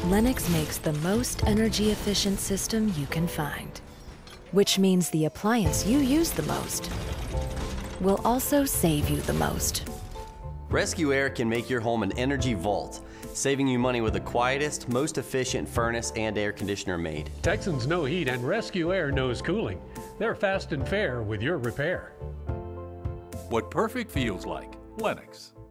Lennox makes the most energy-efficient system you can find, which means the appliance you use the most will also save you the most. Rescue Air can make your home an energy vault, saving you money with the quietest, most efficient furnace and air conditioner made. Texans know heat and Rescue Air knows cooling. They're fast and fair with your repair. What perfect feels like. Lennox.